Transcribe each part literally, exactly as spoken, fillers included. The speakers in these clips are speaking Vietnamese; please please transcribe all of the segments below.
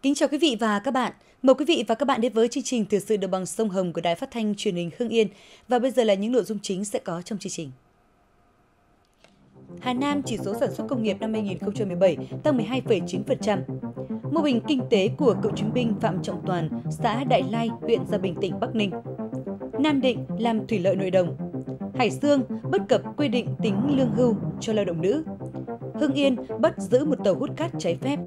Kính chào quý vị và các bạn. Mời quý vị và các bạn đến với chương trình Thời sự đồng bằng sông Hồng của Đài Phát thanh Truyền hình Hưng Yên. Và bây giờ là những nội dung chính sẽ có trong chương trình. Hà Nam chỉ số sản xuất công nghiệp năm hai nghìn không trăm mười bảy tăng mười hai phẩy chín phần trăm. Mô hình kinh tế của cựu chiến binh Phạm Trọng Toàn, xã Đại Lai, huyện Gia Bình, tỉnh Bắc Ninh. Nam Định làm thủy lợi nội đồng. Hải Dương bất cập quy định tính lương hưu cho lao động nữ. Hưng Yên bắt giữ một tàu hút cát trái phép.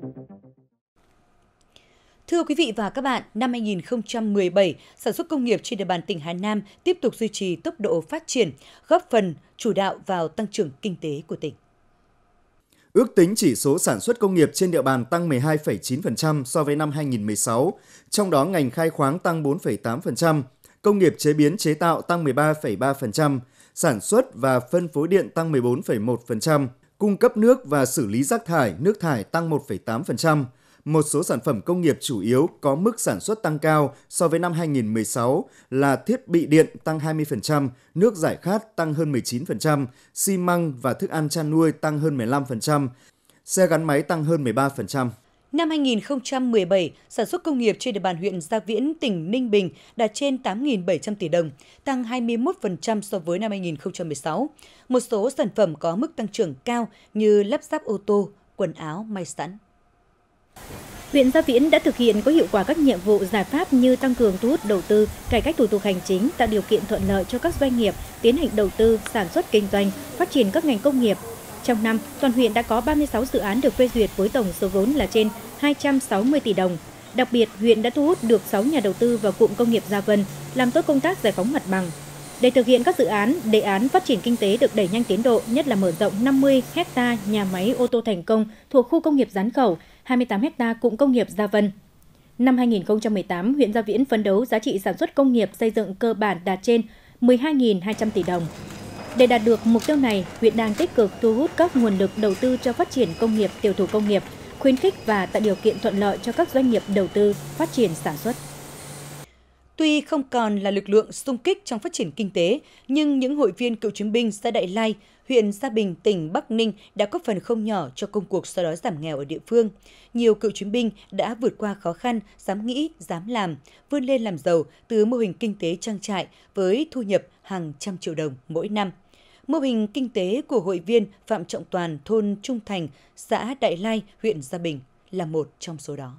Thưa quý vị và các bạn, năm hai nghìn không trăm mười bảy, sản xuất công nghiệp trên địa bàn tỉnh Hà Nam tiếp tục duy trì tốc độ phát triển, góp phần chủ đạo vào tăng trưởng kinh tế của tỉnh. Ước tính chỉ số sản xuất công nghiệp trên địa bàn tăng mười hai phẩy chín phần trăm so với năm hai nghìn không trăm mười sáu, trong đó ngành khai khoáng tăng bốn phẩy tám phần trăm, công nghiệp chế biến chế tạo tăng mười ba phẩy ba phần trăm, sản xuất và phân phối điện tăng mười bốn phẩy một phần trăm, cung cấp nước và xử lý rác thải, nước thải tăng một phẩy tám phần trăm. Một số sản phẩm công nghiệp chủ yếu có mức sản xuất tăng cao so với năm hai nghìn không trăm mười sáu là thiết bị điện tăng hai mươi phần trăm, nước giải khát tăng hơn mười chín phần trăm, xi măng và thức ăn chăn nuôi tăng hơn mười lăm phần trăm, xe gắn máy tăng hơn mười ba phần trăm. Năm hai nghìn không trăm mười bảy, sản xuất công nghiệp trên địa bàn huyện Gia Viễn, tỉnh Ninh Bình đạt trên tám nghìn bảy trăm tỷ đồng, tăng hai mươi mốt phần trăm so với năm hai nghìn không trăm mười sáu. Một số sản phẩm có mức tăng trưởng cao như lắp ráp ô tô, quần áo may sẵn. Huyện Gia Viễn đã thực hiện có hiệu quả các nhiệm vụ giải pháp như tăng cường thu hút đầu tư, cải cách thủ tục hành chính, tạo điều kiện thuận lợi cho các doanh nghiệp tiến hành đầu tư, sản xuất kinh doanh, phát triển các ngành công nghiệp. Trong năm, toàn huyện đã có ba mươi sáu dự án được phê duyệt với tổng số vốn là trên hai trăm sáu mươi tỷ đồng. Đặc biệt, huyện đã thu hút được sáu nhà đầu tư vào cụm công nghiệp Gia Vân, làm tốt công tác giải phóng mặt bằng. Để thực hiện các dự án, đề án phát triển kinh tế được đẩy nhanh tiến độ, nhất là mở rộng năm mươi héc ta nhà máy ô tô Thành Công thuộc khu công nghiệp Gián Khẩu, hai mươi tám héc ta cụm công nghiệp Gia Vân. Năm hai nghìn không trăm mười tám, huyện Gia Viễn phấn đấu giá trị sản xuất công nghiệp xây dựng cơ bản đạt trên mười hai nghìn hai trăm tỷ đồng. Để đạt được mục tiêu này, huyện đang tích cực thu hút các nguồn lực đầu tư cho phát triển công nghiệp, tiểu thủ công nghiệp, khuyến khích và tạo điều kiện thuận lợi cho các doanh nghiệp đầu tư phát triển sản xuất. Tuy không còn là lực lượng xung kích trong phát triển kinh tế, nhưng những hội viên cựu chiến binh xã Đại Lai, huyện Gia Bình, tỉnh Bắc Ninh đã góp phần không nhỏ cho công cuộc xóa đói giảm nghèo ở địa phương. Nhiều cựu chiến binh đã vượt qua khó khăn, dám nghĩ, dám làm, vươn lên làm giàu từ mô hình kinh tế trang trại với thu nhập hàng trăm triệu đồng mỗi năm. Mô hình kinh tế của hội viên Phạm Trọng Toàn, thôn Trung Thành, xã Đại Lai, huyện Gia Bình là một trong số đó.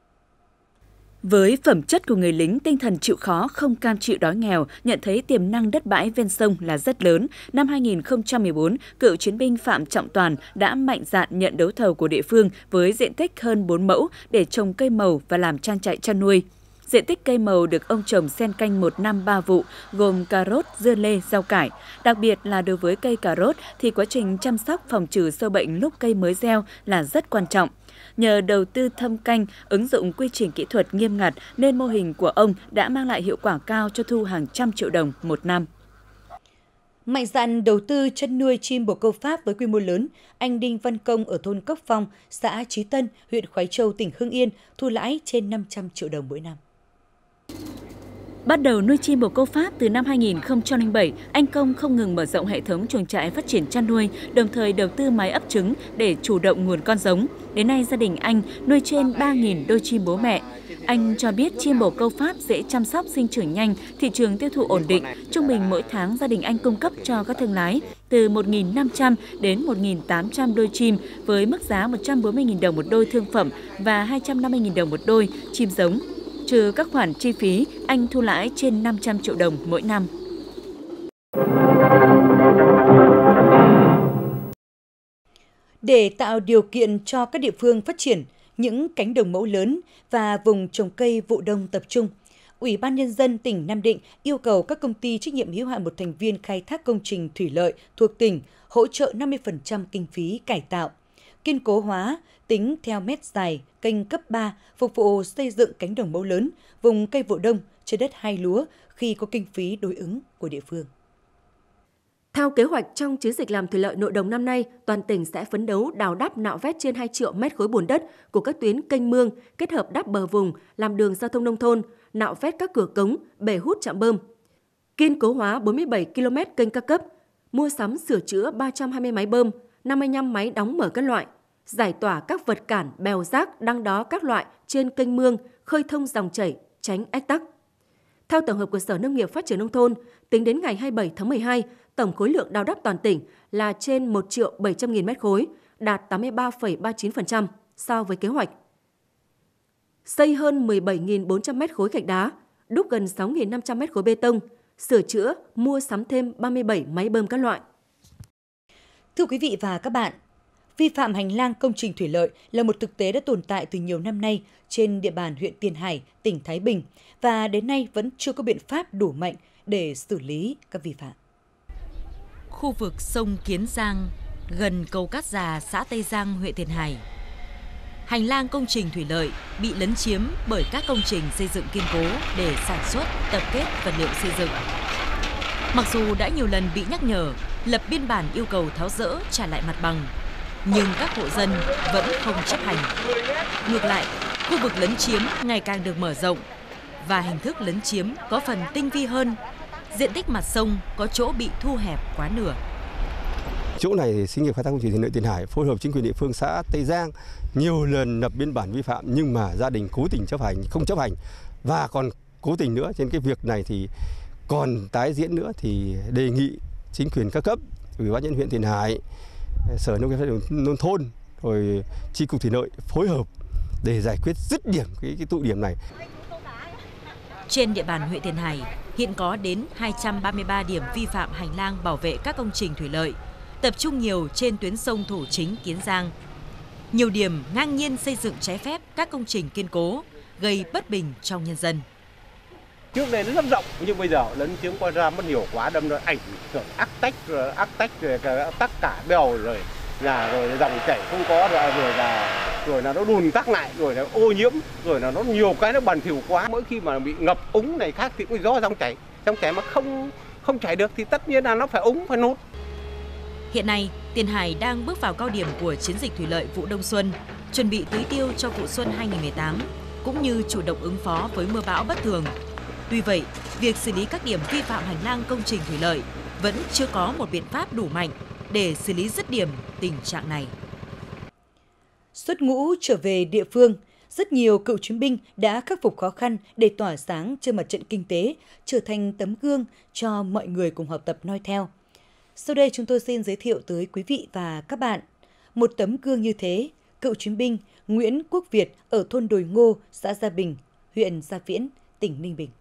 Với phẩm chất của người lính, tinh thần chịu khó, không cam chịu đói nghèo, nhận thấy tiềm năng đất bãi ven sông là rất lớn, năm hai nghìn không trăm mười bốn, cựu chiến binh Phạm Trọng Toàn đã mạnh dạn nhận đấu thầu của địa phương với diện tích hơn bốn mẫu để trồng cây màu và làm trang trại chăn nuôi. Diện tích cây màu được ông trồng xen canh một năm ba vụ, gồm cà rốt, dưa lê, rau cải. Đặc biệt là đối với cây cà rốt thì quá trình chăm sóc phòng trừ sâu bệnh lúc cây mới gieo là rất quan trọng. Nhờ đầu tư thâm canh, ứng dụng quy trình kỹ thuật nghiêm ngặt nên mô hình của ông đã mang lại hiệu quả cao cho thu hàng trăm triệu đồng một năm. Mạnh dạn đầu tư chăn nuôi chim bồ câu Pháp với quy mô lớn, anh Đinh Văn Công ở thôn Cốc Phong, xã Chí Tân, huyện Khoái Châu, tỉnh Hưng Yên thu lãi trên năm trăm triệu đồng mỗi năm. Bắt đầu nuôi chim bồ câu Pháp từ năm hai nghìn không trăm lẻ bảy, anh Công không ngừng mở rộng hệ thống chuồng trại phát triển chăn nuôi, đồng thời đầu tư máy ấp trứng để chủ động nguồn con giống. Đến nay, gia đình anh nuôi trên ba nghìn đôi chim bố mẹ. Anh cho biết chim bồ câu Pháp dễ chăm sóc, sinh trưởng nhanh, thị trường tiêu thụ ổn định. Trung bình mỗi tháng gia đình anh cung cấp cho các thương lái từ một nghìn năm trăm đến một nghìn tám trăm đôi chim với mức giá một trăm bốn mươi nghìn đồng một đôi thương phẩm và hai trăm năm mươi nghìn đồng một đôi chim giống. Trừ các khoản chi phí, anh thu lãi trên năm trăm triệu đồng mỗi năm. Để tạo điều kiện cho các địa phương phát triển những cánh đồng mẫu lớn và vùng trồng cây vụ đông tập trung, Ủy ban Nhân dân tỉnh Nam Định yêu cầu các công ty trách nhiệm hữu hạn một thành viên khai thác công trình thủy lợi thuộc tỉnh hỗ trợ năm mươi phần trăm kinh phí cải tạo, kiên cố hóa, tính theo mét dài kênh cấp ba phục vụ xây dựng cánh đồng mẫu lớn, vùng cây vụ đông trên đất hai lúa khi có kinh phí đối ứng của địa phương. Theo kế hoạch, trong chiến dịch làm thủy lợi nội đồng năm nay, toàn tỉnh sẽ phấn đấu đào đắp nạo vét trên hai triệu mét khối bùn đất của các tuyến kênh mương, kết hợp đắp bờ vùng, làm đường giao thông nông thôn, nạo vét các cửa cống, bể hút trạm bơm. Kiên cố hóa bốn mươi bảy ki lô mét kênh các cấp, mua sắm sửa chữa ba trăm hai mươi máy bơm, năm mươi lăm máy đóng mở các loại, giải tỏa các vật cản, bèo rác, đăng đó các loại trên kênh mương, khơi thông dòng chảy, tránh ách tắc. Theo tổng hợp của Sở Nông nghiệp Phát triển Nông thôn, tính đến ngày hai mươi bảy tháng mười hai, tổng khối lượng đào đắp toàn tỉnh là trên một triệu bảy trăm nghìn mét khối, đạt tám mươi ba phẩy ba mươi chín phần trăm so với kế hoạch. Xây hơn mười bảy nghìn bốn trăm mét khối gạch đá, đúc gần sáu nghìn năm trăm mét khối bê tông, sửa chữa, mua sắm thêm ba mươi bảy máy bơm các loại. Thưa quý vị và các bạn, vi phạm hành lang công trình thủy lợi là một thực tế đã tồn tại từ nhiều năm nay trên địa bàn huyện Tiền Hải, tỉnh Thái Bình và đến nay vẫn chưa có biện pháp đủ mạnh để xử lý các vi phạm. Khu vực sông Kiến Giang, gần cầu Cát Già, xã Tây Giang, huyện Tiền Hải. Hành lang công trình thủy lợi bị lấn chiếm bởi các công trình xây dựng kiên cố để sản xuất, tập kết vật liệu xây dựng. Mặc dù đã nhiều lần bị nhắc nhở, lập biên bản yêu cầu tháo dỡ, trả lại mặt bằng, nhưng các hộ dân vẫn không chấp hành. Ngược lại, khu vực lấn chiếm ngày càng được mở rộng và hình thức lấn chiếm có phần tinh vi hơn. Diện tích mặt sông có chỗ bị thu hẹp quá nửa. Chỗ này xí nghiệp khai thác công trình thủy lợi Tiền Hải phối hợp chính quyền địa phương xã Tây Giang nhiều lần lập biên bản vi phạm nhưng mà gia đình cố tình chấp hành, không chấp hành và còn cố tình nữa. Trên cái việc này thì còn tái diễn nữa thì đề nghị chính quyền các cấp, Ủy ban nhân dân huyện Tiền Hải, Sở Nông nghiệp Phát triển Nông thôn, rồi chi cục thủy lợi phối hợp để giải quyết dứt điểm cái, cái tụ điểm này. Trên địa bàn huyện Tiền Hải hiện có đến hai trăm ba mươi ba điểm vi phạm hành lang bảo vệ các công trình thủy lợi, tập trung nhiều trên tuyến sông Thủ Chính, Kiến Giang. Nhiều điểm ngang nhiên xây dựng trái phép các công trình kiên cố, gây bất bình trong nhân dân. Trước đây nó rất rộng nhưng bây giờ lấn chiếm qua ra mất nhiều quá, đâm ra ảnh hưởng ác tách rồi ác tách rồi tắc cả bèo rồi là rồi dòng chảy không có rồi rồi là rồi là nó đùn tắc lại rồi là ô nhiễm rồi là nó nhiều cái nó bẩn thỉu quá. Mỗi khi mà bị ngập úng này khác thì cũng do dòng chảy, dòng chảy mà không không chảy được thì tất nhiên là nó phải úng, phải nút. Hiện nay, Tiền Hải đang bước vào cao điểm của chiến dịch thủy lợi vụ đông xuân, chuẩn bị tưới tiêu cho vụ xuân hai nghìn không trăm mười tám, cũng như chủ động ứng phó với mưa bão bất thường. Tuy vậy, việc xử lý các điểm vi phạm hành lang công trình thủy lợi vẫn chưa có một biện pháp đủ mạnh để xử lý dứt điểm tình trạng này. Xuất ngũ trở về địa phương, rất nhiều cựu chiến binh đã khắc phục khó khăn để tỏa sáng trên mặt trận kinh tế, trở thành tấm gương cho mọi người cùng học tập noi theo. Sau đây chúng tôi xin giới thiệu tới quý vị và các bạn một tấm gương như thế, cựu chiến binh Nguyễn Quốc Việt ở thôn Đồi Ngô, xã Gia Bình, huyện Gia Viễn, tỉnh Ninh Bình.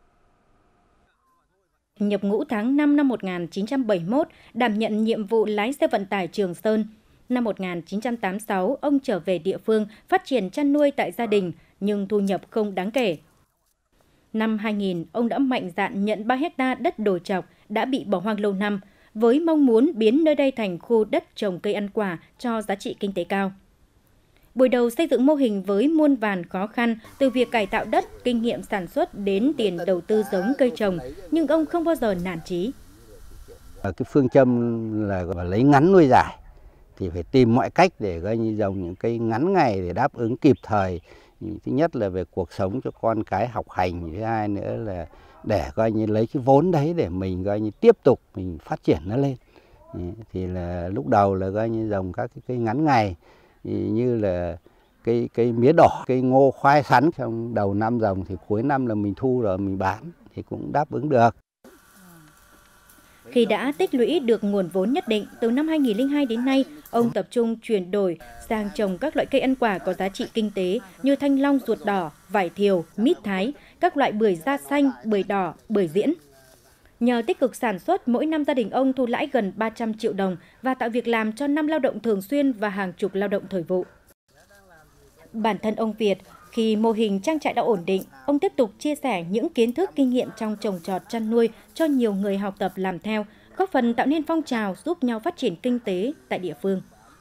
Nhập ngũ tháng năm năm một nghìn chín trăm bảy mươi mốt, đảm nhận nhiệm vụ lái xe vận tải Trường Sơn. Năm một nghìn chín trăm tám mươi sáu, ông trở về địa phương phát triển chăn nuôi tại gia đình, nhưng thu nhập không đáng kể. Năm hai nghìn, ông đã mạnh dạn nhận ba héc ta đất đồi chọc đã bị bỏ hoang lâu năm, với mong muốn biến nơi đây thành khu đất trồng cây ăn quả cho giá trị kinh tế cao. Buổi đầu xây dựng mô hình với muôn vàn khó khăn, từ việc cải tạo đất, kinh nghiệm sản xuất đến tiền đầu tư giống cây trồng, nhưng ông không bao giờ nản chí. Cái phương châm là lấy ngắn nuôi dài, thì phải tìm mọi cách để coi như trồng những cây ngắn ngày để đáp ứng kịp thời. Thứ nhất là về cuộc sống cho con cái học hành, thứ hai nữa là để coi như lấy cái vốn đấy để mình coi như tiếp tục mình phát triển nó lên. Thì là lúc đầu là coi như trồng các cái cây ngắn ngày như là cây cây mía đỏ, cây ngô, khoai, sắn, trong đầu năm trồng thì cuối năm là mình thu rồi mình bán thì cũng đáp ứng được. Khi đã tích lũy được nguồn vốn nhất định, từ năm hai nghìn không trăm lẻ hai đến nay, ông tập trung chuyển đổi sang trồng các loại cây ăn quả có giá trị kinh tế như thanh long ruột đỏ, vải thiều, mít thái, các loại bưởi da xanh, bưởi đỏ, bưởi diễn. Nhờ tích cực sản xuất, mỗi năm gia đình ông thu lãi gần ba trăm triệu đồng và tạo việc làm cho năm lao động thường xuyên và hàng chục lao động thời vụ. Bản thân ông Việt, khi mô hình trang trại đã ổn định, ông tiếp tục chia sẻ những kiến thức kinh nghiệm trong trồng trọt chăn nuôi cho nhiều người học tập làm theo, góp phần tạo nên phong trào giúp nhau phát triển kinh tế tại địa phương.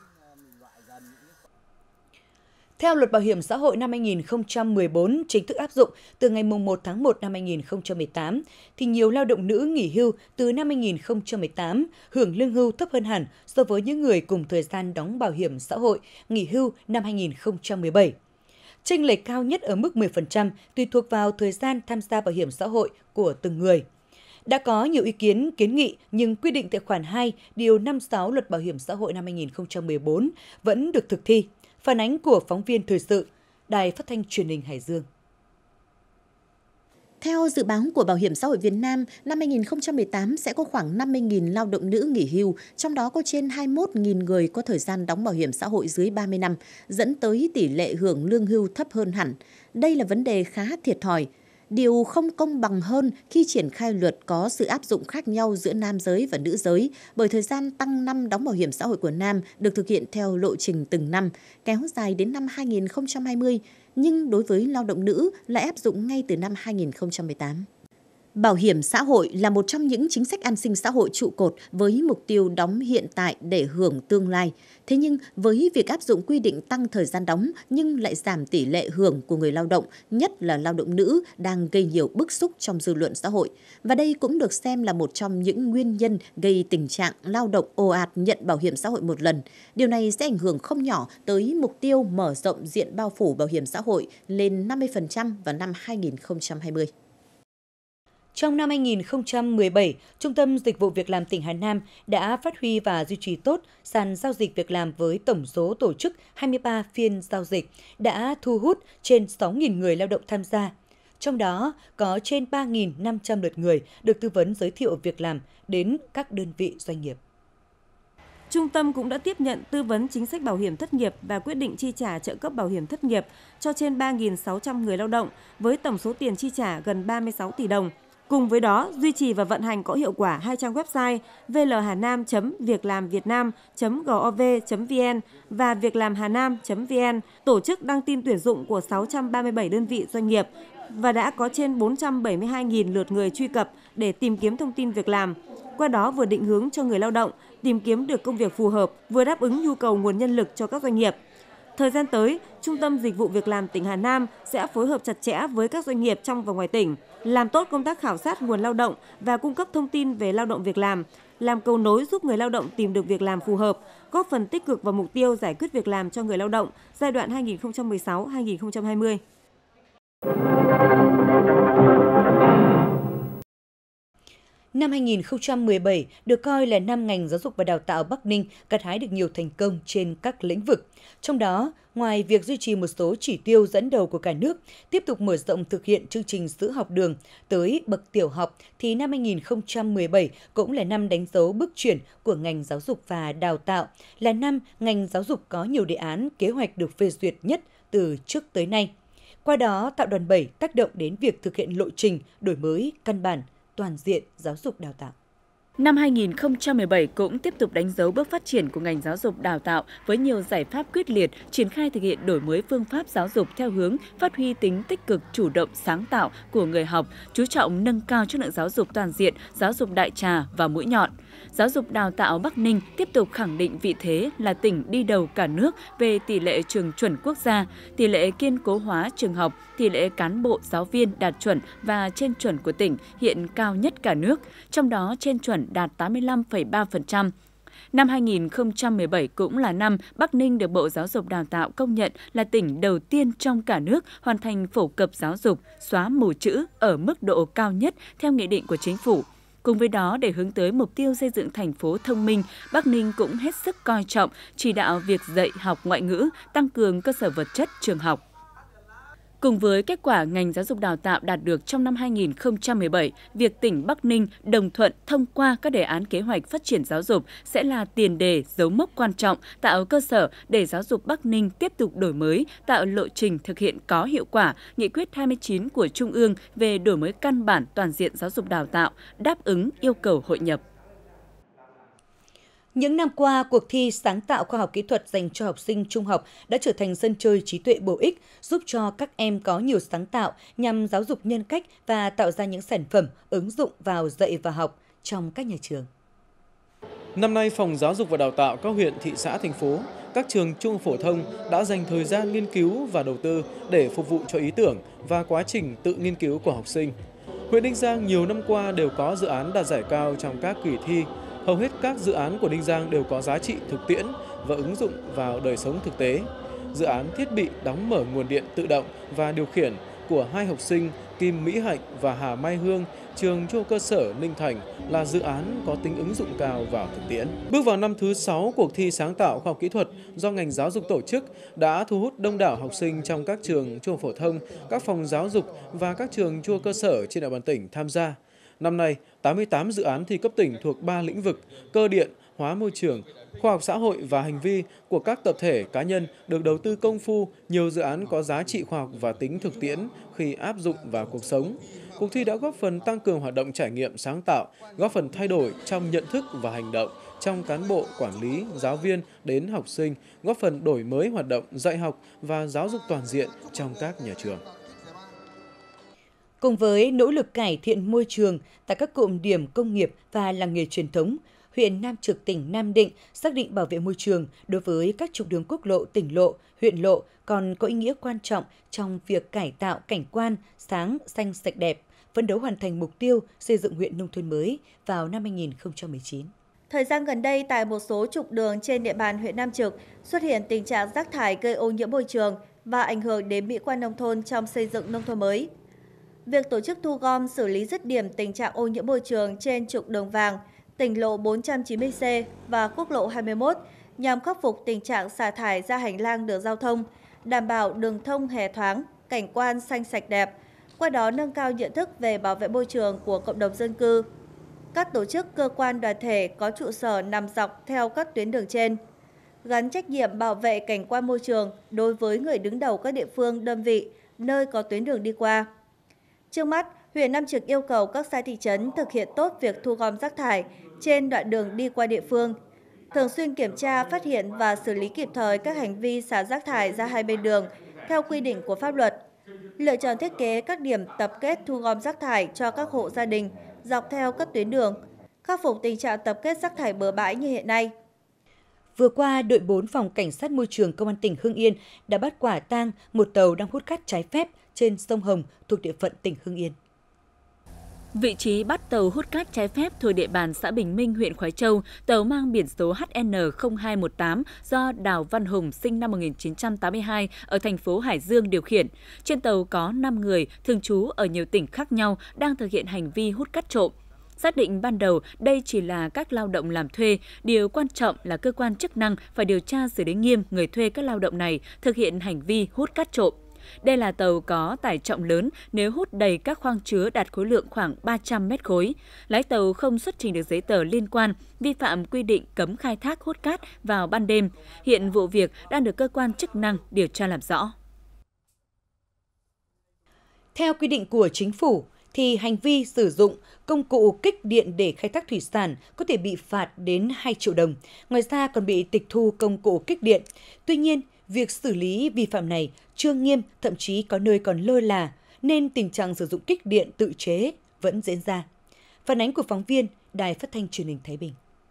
Theo Luật Bảo hiểm xã hội năm hai nghìn không trăm mười bốn chính thức áp dụng từ ngày mùng một tháng một năm hai nghìn không trăm mười tám, thì nhiều lao động nữ nghỉ hưu từ năm hai nghìn không trăm mười tám hưởng lương hưu thấp hơn hẳn so với những người cùng thời gian đóng bảo hiểm xã hội nghỉ hưu năm hai nghìn không trăm mười bảy. Chênh lệch cao nhất ở mức mười phần trăm tùy thuộc vào thời gian tham gia bảo hiểm xã hội của từng người. Đã có nhiều ý kiến kiến nghị nhưng quy định tại khoản hai, điều năm mươi sáu Luật Bảo hiểm xã hội năm hai nghìn không trăm mười bốn vẫn được thực thi. Phản ánh của phóng viên thời sự, Đài Phát thanh Truyền hình Hải Dương. Theo dự báo của Bảo hiểm xã hội Việt Nam, năm hai nghìn không trăm mười tám sẽ có khoảng năm mươi nghìn lao động nữ nghỉ hưu, trong đó có trên hai mươi mốt nghìn người có thời gian đóng bảo hiểm xã hội dưới ba mươi năm, dẫn tới tỷ lệ hưởng lương hưu thấp hơn hẳn. Đây là vấn đề khá thiệt thòi. Điều không công bằng hơn khi triển khai luật có sự áp dụng khác nhau giữa nam giới và nữ giới, bởi thời gian tăng năm đóng bảo hiểm xã hội của nam được thực hiện theo lộ trình từng năm, kéo dài đến năm hai nghìn không trăm hai mươi, nhưng đối với lao động nữ lại áp dụng ngay từ năm hai nghìn không trăm mười tám. Bảo hiểm xã hội là một trong những chính sách an sinh xã hội trụ cột với mục tiêu đóng hiện tại để hưởng tương lai. Thế nhưng với việc áp dụng quy định tăng thời gian đóng nhưng lại giảm tỷ lệ hưởng của người lao động, nhất là lao động nữ, đang gây nhiều bức xúc trong dư luận xã hội. Và đây cũng được xem là một trong những nguyên nhân gây tình trạng lao động ồ ạt nhận bảo hiểm xã hội một lần. Điều này sẽ ảnh hưởng không nhỏ tới mục tiêu mở rộng diện bao phủ bảo hiểm xã hội lên năm mươi phần trăm vào năm hai nghìn không trăm hai mươi. Trong năm hai nghìn không trăm mười bảy, Trung tâm Dịch vụ Việc làm tỉnh Hà Nam đã phát huy và duy trì tốt sàn giao dịch việc làm với tổng số tổ chức hai mươi ba phiên giao dịch, đã thu hút trên sáu nghìn người lao động tham gia. Trong đó có trên ba nghìn năm trăm lượt người được tư vấn giới thiệu việc làm đến các đơn vị doanh nghiệp. Trung tâm cũng đã tiếp nhận tư vấn chính sách bảo hiểm thất nghiệp và quyết định chi trả trợ cấp bảo hiểm thất nghiệp cho trên ba nghìn sáu trăm người lao động với tổng số tiền chi trả gần ba mươi sáu tỷ đồng. Cùng với đó, duy trì và vận hành có hiệu quả hai trang website v l hà nam chấm việc làm việt nam chấm gov chấm vn và việc làm hà nam chấm vn, tổ chức đăng tin tuyển dụng của sáu trăm ba mươi bảy đơn vị doanh nghiệp và đã có trên bốn trăm bảy mươi hai nghìn lượt người truy cập để tìm kiếm thông tin việc làm. Qua đó vừa định hướng cho người lao động tìm kiếm được công việc phù hợp, vừa đáp ứng nhu cầu nguồn nhân lực cho các doanh nghiệp. Thời gian tới, Trung tâm Dịch vụ Việc làm tỉnh Hà Nam sẽ phối hợp chặt chẽ với các doanh nghiệp trong và ngoài tỉnh, làm tốt công tác khảo sát nguồn lao động và cung cấp thông tin về lao động việc làm, làm cầu nối giúp người lao động tìm được việc làm phù hợp, góp phần tích cực vào mục tiêu giải quyết việc làm cho người lao động giai đoạn hai nghìn không trăm mười sáu đến hai nghìn không trăm hai mươi. Năm hai nghìn không trăm mười bảy được coi là năm ngành giáo dục và đào tạo Bắc Ninh gặt hái được nhiều thành công trên các lĩnh vực. Trong đó, ngoài việc duy trì một số chỉ tiêu dẫn đầu của cả nước, tiếp tục mở rộng thực hiện chương trình sữa học đường tới bậc tiểu học, thì năm hai nghìn không trăm mười bảy cũng là năm đánh dấu bước chuyển của ngành giáo dục và đào tạo, là năm ngành giáo dục có nhiều đề án, kế hoạch được phê duyệt nhất từ trước tới nay. Qua đó tạo đòn bẩy tác động đến việc thực hiện lộ trình đổi mới căn bản, toàn diện giáo dục đào tạo. Năm hai nghìn không trăm mười bảy cũng tiếp tục đánh dấu bước phát triển của ngành giáo dục đào tạo với nhiều giải pháp quyết liệt, triển khai thực hiện đổi mới phương pháp giáo dục theo hướng phát huy tính tích cực, chủ động, sáng tạo của người học, chú trọng nâng cao chất lượng giáo dục toàn diện, giáo dục đại trà và mũi nhọn. Giáo dục đào tạo Bắc Ninh tiếp tục khẳng định vị thế là tỉnh đi đầu cả nước về tỷ lệ trường chuẩn quốc gia, tỷ lệ kiên cố hóa trường học, tỷ lệ cán bộ giáo viên đạt chuẩn và trên chuẩn của tỉnh hiện cao nhất cả nước, trong đó trên chuẩn đạt tám mươi lăm phẩy ba phần trăm. Năm hai nghìn không trăm mười bảy cũng là năm Bắc Ninh được Bộ Giáo dục Đào tạo công nhận là tỉnh đầu tiên trong cả nước hoàn thành phổ cập giáo dục, xóa mù chữ ở mức độ cao nhất theo nghị định của Chính phủ. Cùng với đó, để hướng tới mục tiêu xây dựng thành phố thông minh, Bắc Ninh cũng hết sức coi trọng chỉ đạo việc dạy học ngoại ngữ, tăng cường cơ sở vật chất trường học. Cùng với kết quả ngành giáo dục đào tạo đạt được trong năm hai nghìn không trăm mười bảy, việc tỉnh Bắc Ninh đồng thuận thông qua các đề án kế hoạch phát triển giáo dục sẽ là tiền đề, dấu mốc quan trọng, tạo cơ sở để giáo dục Bắc Ninh tiếp tục đổi mới, tạo lộ trình thực hiện có hiệu quả Nghị quyết hai mươi chín của Trung ương về đổi mới căn bản toàn diện giáo dục đào tạo, đáp ứng yêu cầu hội nhập. Những năm qua, cuộc thi sáng tạo khoa học kỹ thuật dành cho học sinh trung học đã trở thành sân chơi trí tuệ bổ ích, giúp cho các em có nhiều sáng tạo nhằm giáo dục nhân cách và tạo ra những sản phẩm ứng dụng vào dạy và học trong các nhà trường. Năm nay, Phòng Giáo dục và Đào tạo các huyện, thị xã, thành phố, các trường trung học phổ thông đã dành thời gian nghiên cứu và đầu tư để phục vụ cho ý tưởng và quá trình tự nghiên cứu của học sinh. Huyện Ninh Giang nhiều năm qua đều có dự án đạt giải cao trong các kỳ thi. Hầu hết các dự án của Ninh Giang đều có giá trị thực tiễn và ứng dụng vào đời sống thực tế. Dự án thiết bị đóng mở nguồn điện tự động và điều khiển của hai học sinh Kim Mỹ Hạnh và Hà Mai Hương, trường Trung học cơ sở Ninh Thành là dự án có tính ứng dụng cao vào thực tiễn. Bước vào năm thứ sáu, cuộc thi sáng tạo khoa học kỹ thuật do ngành giáo dục tổ chức đã thu hút đông đảo học sinh trong các trường trung học phổ thông, các phòng giáo dục và các trường trung học cơ sở trên địa bàn tỉnh tham gia. Năm nay, tám mươi tám dự án thi cấp tỉnh thuộc ba lĩnh vực: cơ điện, hóa môi trường, khoa học xã hội và hành vi của các tập thể cá nhân được đầu tư công phu, nhiều dự án có giá trị khoa học và tính thực tiễn khi áp dụng vào cuộc sống. Cuộc thi đã góp phần tăng cường hoạt động trải nghiệm sáng tạo, góp phần thay đổi trong nhận thức và hành động trong cán bộ, quản lý, giáo viên đến học sinh, góp phần đổi mới hoạt động dạy học và giáo dục toàn diện trong các nhà trường. Cùng với nỗ lực cải thiện môi trường tại các cụm điểm công nghiệp và làng nghề truyền thống, huyện Nam Trực, tỉnh Nam Định xác định bảo vệ môi trường đối với các trục đường quốc lộ, tỉnh lộ, huyện lộ còn có ý nghĩa quan trọng trong việc cải tạo cảnh quan sáng, xanh, sạch đẹp, phấn đấu hoàn thành mục tiêu xây dựng huyện nông thôn mới vào năm hai nghìn không trăm mười chín. Thời gian gần đây, tại một số trục đường trên địa bàn huyện Nam Trực xuất hiện tình trạng rác thải gây ô nhiễm môi trường và ảnh hưởng đến mỹ quan nông thôn trong xây dựng nông thôn mới. Việc tổ chức thu gom xử lý dứt điểm tình trạng ô nhiễm môi trường trên trục đường vàng, tỉnh lộ bốn trăm chín mươi C và quốc lộ hai mươi mốt nhằm khắc phục tình trạng xả thải ra hành lang đường giao thông, đảm bảo đường thông hè thoáng, cảnh quan xanh sạch đẹp, qua đó nâng cao nhận thức về bảo vệ môi trường của cộng đồng dân cư. Các tổ chức, cơ quan, đoàn thể có trụ sở nằm dọc theo các tuyến đường trên, gắn trách nhiệm bảo vệ cảnh quan môi trường đối với người đứng đầu các địa phương, đơn vị, nơi có tuyến đường đi qua. Trước mắt, huyện Nam Trực yêu cầu các xã thị trấn thực hiện tốt việc thu gom rác thải trên đoạn đường đi qua địa phương, thường xuyên kiểm tra, phát hiện và xử lý kịp thời các hành vi xả rác thải ra hai bên đường theo quy định của pháp luật. Lựa chọn thiết kế các điểm tập kết thu gom rác thải cho các hộ gia đình dọc theo các tuyến đường, khắc phục tình trạng tập kết rác thải bừa bãi như hiện nay. Vừa qua, đội bốn Phòng Cảnh sát Môi trường Công an tỉnh Hưng Yên đã bắt quả tang một tàu đang hút cát trái phép trên sông Hồng thuộc địa phận tỉnh Hưng Yên. Vị trí bắt tàu hút cát trái phép thuộc địa bàn xã Bình Minh, huyện Khoái Châu, tàu mang biển số H N không hai một tám do Đào Văn Hùng sinh năm một nghìn chín trăm tám mươi hai ở thành phố Hải Dương điều khiển. Trên tàu có năm người thường trú ở nhiều tỉnh khác nhau đang thực hiện hành vi hút cát trộm. Xác định ban đầu đây chỉ là các lao động làm thuê, điều quan trọng là cơ quan chức năng phải điều tra xử lý nghiêm người thuê các lao động này thực hiện hành vi hút cát trộm. Đây là tàu có tải trọng lớn, nếu hút đầy các khoang chứa đạt khối lượng khoảng ba trăm mét khối. Lái tàu không xuất trình được giấy tờ liên quan, vi phạm quy định cấm khai thác hút cát vào ban đêm. Hiện vụ việc đang được cơ quan chức năng điều tra làm rõ. Theo quy định của chính phủ, thì hành vi sử dụng công cụ kích điện để khai thác thủy sản có thể bị phạt đến hai triệu đồng. Ngoài ra còn bị tịch thu công cụ kích điện. Tuy nhiên, việc xử lý vi phạm này chưa nghiêm, thậm chí có nơi còn lơ là, nên tình trạng sử dụng kích điện tự chế vẫn diễn ra. Phản ánh của phóng viên Đài Phát thanh Truyền hình Thái Bình.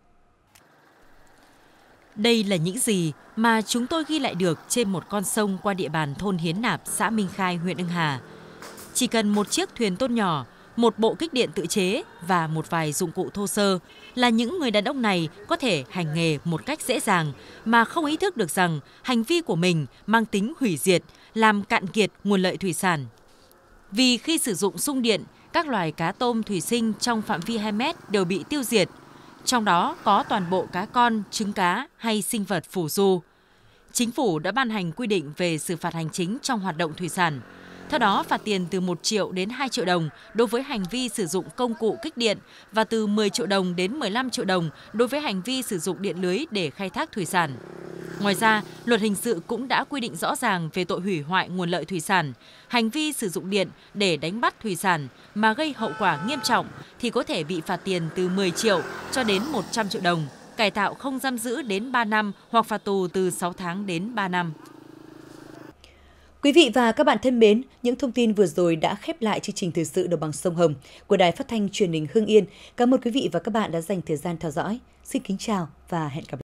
Đây là những gì mà chúng tôi ghi lại được trên một con sông qua địa bàn thôn Hiến Nạp, xã Minh Khai, huyện Hưng Hà. Chỉ cần một chiếc thuyền tôn nhỏ, một bộ kích điện tự chế và một vài dụng cụ thô sơ là những người đàn ông này có thể hành nghề một cách dễ dàng mà không ý thức được rằng hành vi của mình mang tính hủy diệt, làm cạn kiệt nguồn lợi thủy sản. Vì khi sử dụng xung điện, các loài cá tôm thủy sinh trong phạm vi hai mét đều bị tiêu diệt, trong đó có toàn bộ cá con, trứng cá hay sinh vật phù du. Chính phủ đã ban hành quy định về xử phạt hành chính trong hoạt động thủy sản. Theo đó, phạt tiền từ một triệu đến hai triệu đồng đối với hành vi sử dụng công cụ kích điện và từ mười triệu đồng đến mười lăm triệu đồng đối với hành vi sử dụng điện lưới để khai thác thủy sản. Ngoài ra, Luật Hình sự cũng đã quy định rõ ràng về tội hủy hoại nguồn lợi thủy sản. Hành vi sử dụng điện để đánh bắt thủy sản mà gây hậu quả nghiêm trọng thì có thể bị phạt tiền từ mười triệu cho đến một trăm triệu đồng, cải tạo không giam giữ đến ba năm hoặc phạt tù từ sáu tháng đến ba năm. Quý vị và các bạn thân mến, những thông tin vừa rồi đã khép lại chương trình thời sự Đồng bằng sông Hồng của Đài Phát thanh Truyền hình Hưng Yên. Cảm ơn quý vị và các bạn đã dành thời gian theo dõi. Xin kính chào và hẹn gặp lại.